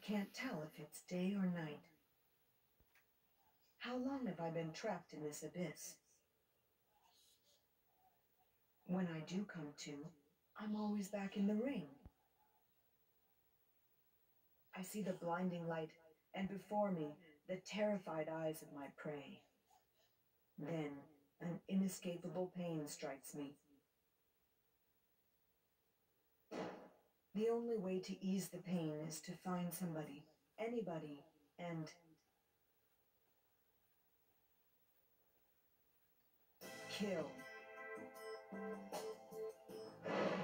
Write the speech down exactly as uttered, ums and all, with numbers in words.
Can't tell if it's day or night. How long have I been trapped in this abyss? When I do come to, I'm always back in the ring. I see the blinding light, and before me, the terrified eyes of my prey. Then, an inescapable pain strikes me. The only way to ease the pain is to find somebody, anybody, and kill.